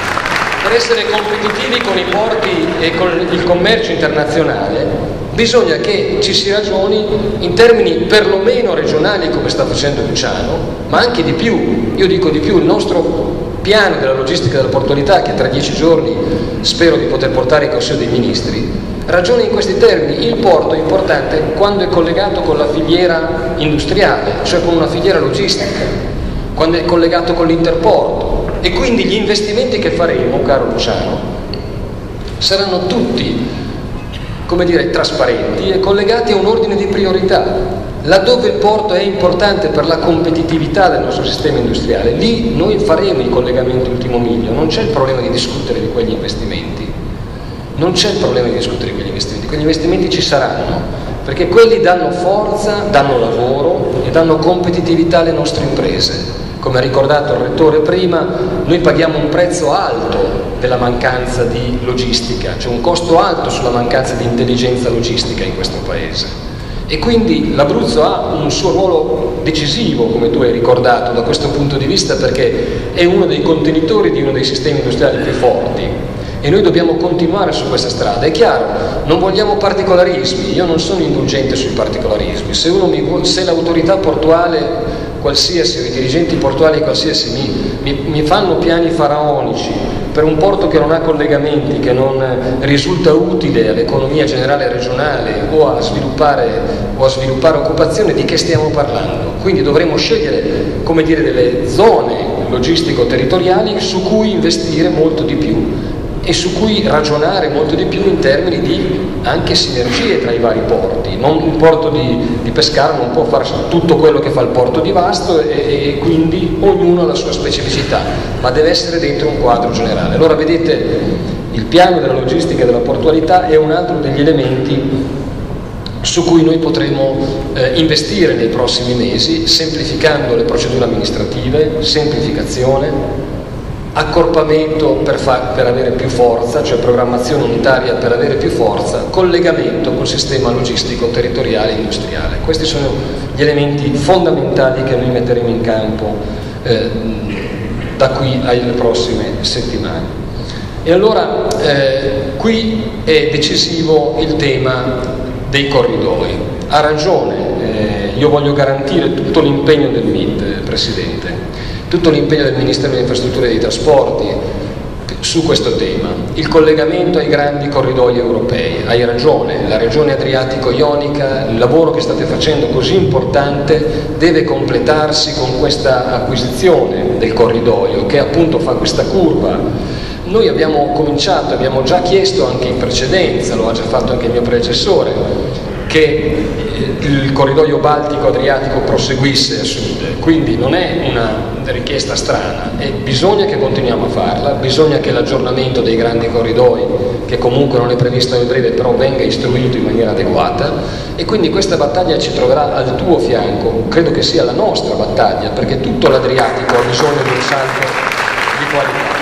per essere competitivi con i porti e con il commercio internazionale bisogna che ci si ragioni in termini perlomeno regionali come sta facendo Luciano, ma anche di più. Io dico di più, il nostro piano della logistica della portualità, che tra dieci giorni spero di poter portare in Consiglio dei Ministri, ragiona in questi termini. Il porto è importante quando è collegato con la filiera industriale, cioè con una filiera logistica, quando è collegato con l'interporto, e quindi gli investimenti che faremo, caro Luciano, saranno tutti, come dire, trasparenti e collegati a un ordine di priorità. Laddove il porto è importante per la competitività del nostro sistema industriale, lì noi faremo i collegamenti ultimo miglio, non c'è il problema di discutere di quegli investimenti, non c'è il problema di discutere di quegli investimenti, quegli investimenti ci saranno, perché quelli danno forza, danno lavoro e danno competitività alle nostre imprese. Come ha ricordato il Rettore prima, noi paghiamo un prezzo alto della mancanza di logistica, cioè un costo alto sulla mancanza di intelligenza logistica in questo Paese. E quindi l'Abruzzo ha un suo ruolo decisivo, come tu hai ricordato, da questo punto di vista, perché è uno dei contenitori di uno dei sistemi industriali più forti e noi dobbiamo continuare su questa strada. È chiaro, non vogliamo particolarismi, io non sono indulgente sui particolarismi. Se, uno mi, se l'autorità portuale qualsiasi, o i dirigenti portuali qualsiasi mi, mi, mi fanno piani faraonici per un porto che non ha collegamenti, che non risulta utile all'economia generale regionale o a sviluppare, o a sviluppare occupazione, di che stiamo parlando? Quindi dovremo scegliere, come dire, delle zone logistico-territoriali su cui investire molto di più e su cui ragionare molto di più in termini di anche sinergie tra i vari porti. Non, il porto di, di Pescara non può fare tutto quello che fa il porto di Vasto e, e quindi ognuno ha la sua specificità, ma deve essere dentro un quadro generale. Allora vedete, il piano della logistica e della portualità è un altro degli elementi su cui noi potremo eh, investire nei prossimi mesi, semplificando le procedure amministrative, semplificazione, accorpamento per, per avere più forza, cioè programmazione unitaria per avere più forza, collegamento col sistema logistico territoriale e industriale. Questi sono gli elementi fondamentali che noi metteremo in campo eh, da qui alle prossime settimane. E allora eh, qui è decisivo il tema dei corridoi. Ha ragione, eh, io voglio garantire tutto l'impegno del M I T, Presidente, tutto l'impegno del Ministero delle Infrastrutture e dei Trasporti su questo tema, il collegamento ai grandi corridoi europei. Hai ragione, la regione Adriatico-Ionica, il lavoro che state facendo così importante deve completarsi con questa acquisizione del corridoio che appunto fa questa curva. Noi abbiamo cominciato, abbiamo già chiesto anche in precedenza, lo ha già fatto anche il mio predecessore, che il corridoio Baltico-Adriatico proseguisse a sud, quindi non è una richiesta strana e bisogna che continuiamo a farla, bisogna che l'aggiornamento dei grandi corridoi, che comunque non è previsto nel breve, però venga istruito in maniera adeguata, e quindi questa battaglia ci troverà al tuo fianco, credo che sia la nostra battaglia, perché tutto l'Adriatico ha bisogno di un salto di qualità.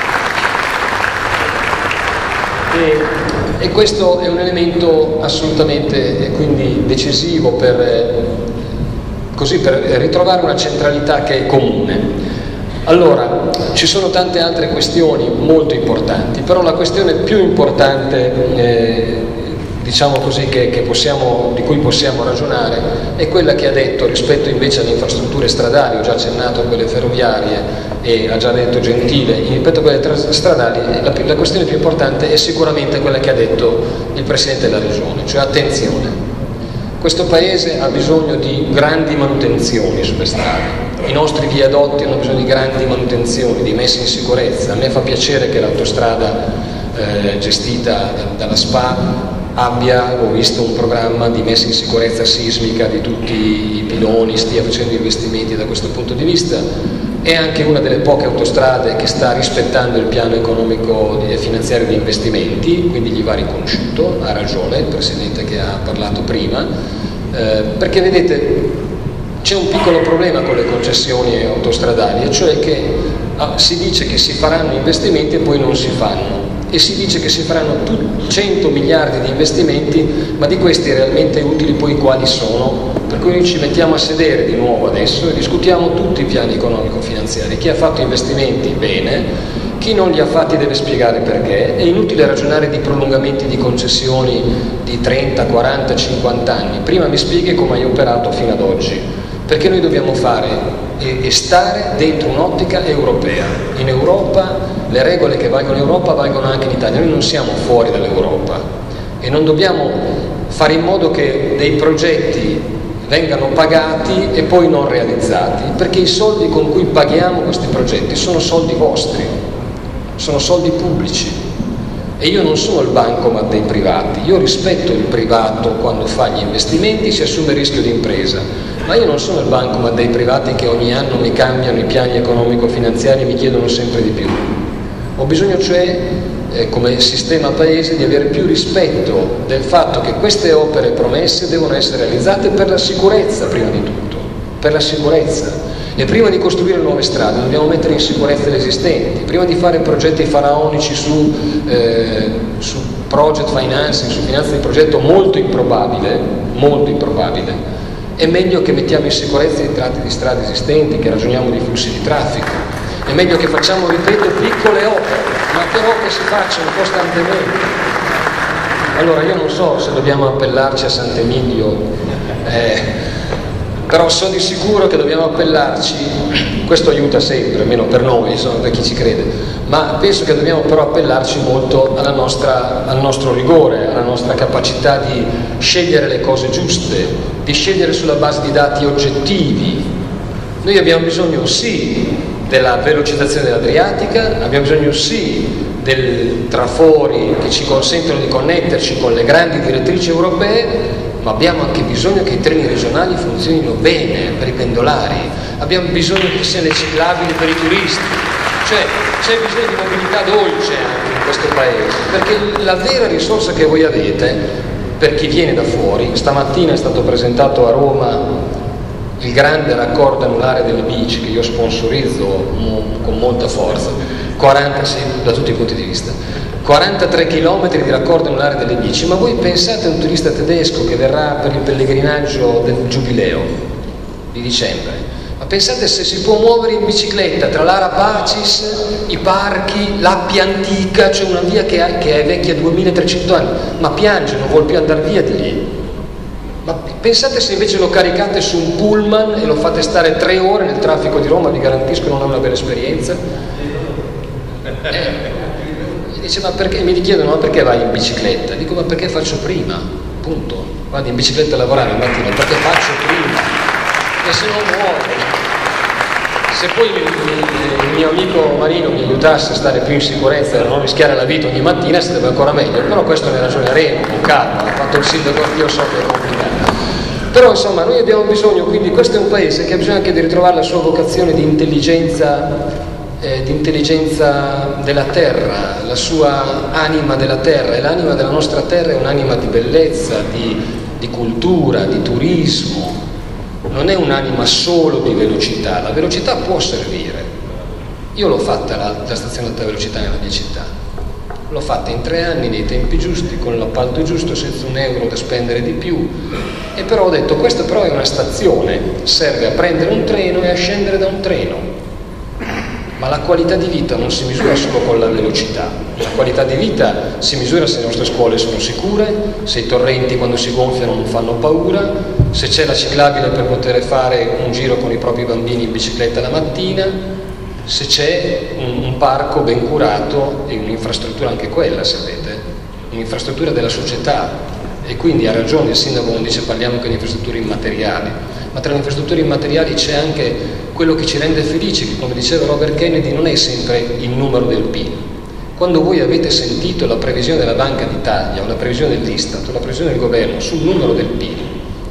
E, e questo è un elemento assolutamente quindi decisivo per, così, per ritrovare una centralità che è comune. Allora, ci sono tante altre questioni molto importanti, però la questione più importante eh, diciamo così, che, che possiamo, di cui possiamo ragionare è quella che ha detto rispetto invece alle infrastrutture stradali, ho già accennato a quelle ferroviarie e ha già detto Gentile, rispetto a quelle stradali la, la questione più importante è sicuramente quella che ha detto il Presidente della Regione, cioè attenzione, questo Paese ha bisogno di grandi manutenzioni sulle strade, i nostri viadotti hanno bisogno di grandi manutenzioni, di messa in sicurezza. A me fa piacere che l'autostrada eh, gestita dalla S P A abbia, ho visto, un programma di messa in sicurezza sismica di tutti i piloni, stia facendo investimenti da questo punto di vista. È anche una delle poche autostrade che sta rispettando il piano economico e finanziario di investimenti, quindi gli va riconosciuto, ha ragione il Presidente che ha parlato prima, eh, perché vedete c'è un piccolo problema con le concessioni autostradali, e cioè che ah, si dice che si faranno investimenti e poi non si fanno. E si dice che si faranno cento miliardi di investimenti, ma di questi realmente utili poi quali sono? Per cui noi ci mettiamo a sedere di nuovo adesso e discutiamo tutti i piani economico-finanziari. Chi ha fatto investimenti bene, chi non li ha fatti deve spiegare perché. È inutile ragionare di prolungamenti di concessioni di trenta, quaranta, cinquanta anni. Prima mi spieghi come hai operato fino ad oggi, perché noi dobbiamo fare e, e stare dentro un'ottica europea. In Europa le regole che valgono in Europa valgono anche in Italia, noi non siamo fuori dall'Europa e non dobbiamo fare in modo che dei progetti vengano pagati e poi non realizzati, perché i soldi con cui paghiamo questi progetti sono soldi vostri, sono soldi pubblici, e io non sono il bancomat dei privati. Io rispetto il privato quando fa gli investimenti, si assume il rischio di impresa, ma io non sono il bancomat dei privati che ogni anno mi cambiano i piani economico-finanziari e mi chiedono sempre di più. Ho bisogno cioè, eh, come sistema paese, di avere più rispetto del fatto che queste opere promesse devono essere realizzate per la sicurezza, prima di tutto, per la sicurezza. E prima di costruire nuove strade dobbiamo mettere in sicurezza le esistenti, prima di fare progetti faraonici su, eh, su project financing, su finanza di progetto molto improbabile, molto improbabile, è meglio che mettiamo in sicurezza i tratti di strade esistenti, che ragioniamo di flussi di traffico, è meglio che facciamo, ripeto, piccole opere, ma però che si facciano costantemente. Allora io non so se dobbiamo appellarci a Sant'Emilio, eh, però so di sicuro che dobbiamo appellarci, questo aiuta sempre, almeno per noi, insomma, per chi ci crede, ma penso che dobbiamo però appellarci molto alla nostra, al nostro rigore, alla nostra capacità di scegliere le cose giuste, di scegliere sulla base di dati oggettivi. Noi abbiamo bisogno sì della velocizzazione dell'Adriatica, abbiamo bisogno sì del trafori che ci consentono di connetterci con le grandi direttrici europee, ma abbiamo anche bisogno che i treni regionali funzionino bene per i pendolari, abbiamo bisogno che ci siano le ciclabili per i turisti, cioè c'è bisogno di mobilità dolce anche in questo paese, perché la vera risorsa che voi avete, per chi viene da fuori, stamattina è stato presentato a Roma il grande raccordo anulare delle bici che io sponsorizzo con molta forza, quarantasei da tutti i punti di vista, quarantatré chilometri di raccordo anulare delle bici, ma voi pensate a un turista tedesco che verrà per il pellegrinaggio del Giubileo di dicembre, ma pensate se si può muovere in bicicletta tra l'Ara Pacis, i parchi, l'Appia Antica, cioè una via che, ha, che è vecchia duemilatrecento anni, ma piange, non vuol più andare via di lì. Ma pensate se invece lo caricate su un pullman e lo fate stare tre ore nel traffico di Roma, vi garantisco non è una bella esperienza. Eh. Dice, ma perché? Mi chiedono, ma perché vai in bicicletta? Dico, ma perché faccio prima? Punto. Vado in bicicletta a lavorare al mattino, perché faccio prima? E se non muoio. Se poi il, il mio amico Marino mi aiutasse a stare più in sicurezza e a non rischiare la vita ogni mattina, sarebbe ancora meglio. Però questo ne ragioneremo, con calma. Ha fatto il sindaco, io so che è complicato. Però insomma, noi abbiamo bisogno, quindi questo è un paese che ha bisogno anche di ritrovare la sua vocazione di intelligenza Eh, di intelligenza della terra, la sua anima della terra, e l'anima della nostra terra è un'anima di bellezza, di, di cultura, di turismo, non è un'anima solo di velocità. La velocità può servire, io l'ho fatta la, la stazione alta velocità nella mia città, l'ho fatta in tre anni, nei tempi giusti, con l'appalto giusto, senza un euro da spendere di più, e però ho detto, questa però è una stazione, serve a prendere un treno e a scendere da un treno. Ma la qualità di vita non si misura solo con la velocità, la qualità di vita si misura se le nostre scuole sono sicure, se i torrenti quando si gonfiano non fanno paura, se c'è la ciclabile per poter fare un giro con i propri bambini in bicicletta la mattina, se c'è un, un parco ben curato e un'infrastruttura anche quella, sapete, un'infrastruttura della società. E quindi ha ragione il sindaco quando dice parliamo anche di infrastrutture immateriali, ma tra le infrastrutture immateriali c'è anche quello che ci rende felici, che come diceva Robert Kennedy non è sempre il numero del P I L. Quando voi avete sentito la previsione della Banca d'Italia o la previsione dell'Istat o la previsione del governo sul numero del P I L,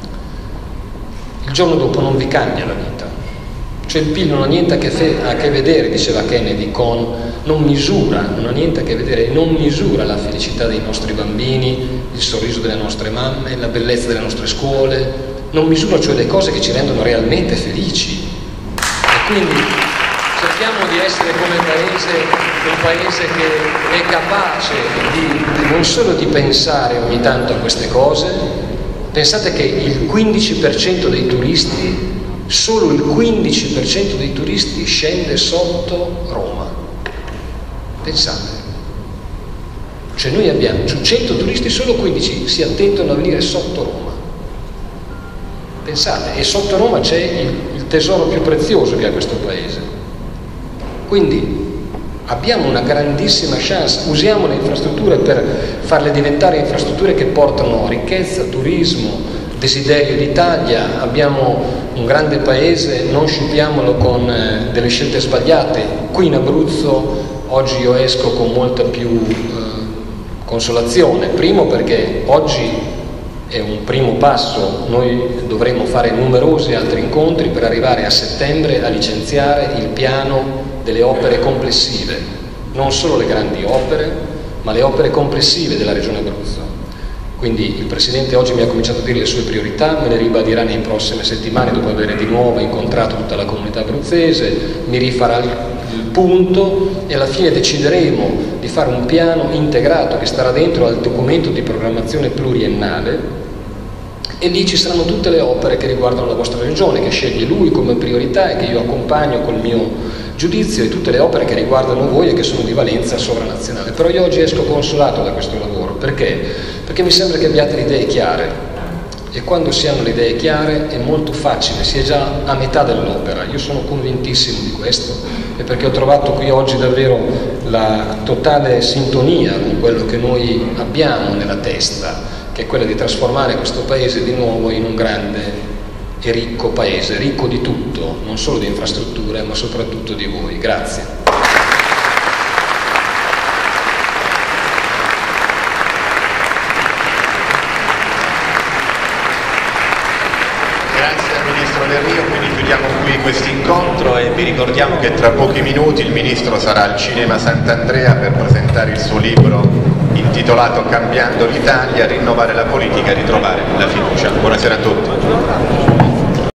il giorno dopo non vi cambia la vita. Cioè il P I L non ha niente a che, fe- a che vedere, diceva Kennedy, con, non misura, non ha niente a che vedere, non misura la felicità dei nostri bambini, il sorriso delle nostre mamme, la bellezza delle nostre scuole, non misura cioè le cose che ci rendono realmente felici. E quindi cerchiamo di essere come paese, un paese che è capace di, non solo di pensare ogni tanto a queste cose. Pensate che il quindici per cento dei turisti, solo il quindici per cento dei turisti scende sotto Roma. Pensate. Cioè noi abbiamo su cento turisti, solo quindici si attentano a venire sotto Roma. Pensate, e sotto Roma c'è il, il tesoro più prezioso che ha questo paese. Quindi abbiamo una grandissima chance, usiamo le infrastrutture per farle diventare infrastrutture che portano ricchezza, turismo, desiderio d'Italia, abbiamo un grande paese, non sciupiamolo con eh, delle scelte sbagliate. Qui in Abruzzo oggi io esco con molta più eh, consolazione, primo perché oggi è un primo passo, noi dovremo fare numerosi altri incontri per arrivare a settembre a licenziare il piano delle opere complessive, non solo le grandi opere, ma le opere complessive della Regione Abruzzo. Quindi il Presidente oggi mi ha cominciato a dire le sue priorità, me le ribadirà nelle prossime settimane dopo aver di nuovo incontrato tutta la comunità abruzzese, mi rifarà il, il punto e alla fine decideremo di fare un piano integrato che starà dentro al documento di programmazione pluriennale, e lì ci saranno tutte le opere che riguardano la vostra regione, che sceglie lui come priorità e che io accompagno col mio giudizio, e tutte le opere che riguardano voi e che sono di valenza sovranazionale. Però io oggi esco consolato da questo lavoro, perché? Perché mi sembra che abbiate le idee chiare, e quando si hanno le idee chiare è molto facile, si è già a metà dell'opera. Io sono convintissimo di questo, e perché ho trovato qui oggi davvero la totale sintonia con quello che noi abbiamo nella testa, che è quella di trasformare questo paese di nuovo in un grande e ricco paese, ricco di tutto, non solo di infrastrutture, ma soprattutto di voi. Grazie.
Grazie al Ministro Del Rio, quindi chiudiamo qui questo incontro e vi ricordiamo che tra pochi minuti il Ministro sarà al Cinema Sant'Andrea per presentare il suo libro intitolato Cambiando l'Italia, rinnovare la politica, ritrovare la fiducia. Buonasera a tutti.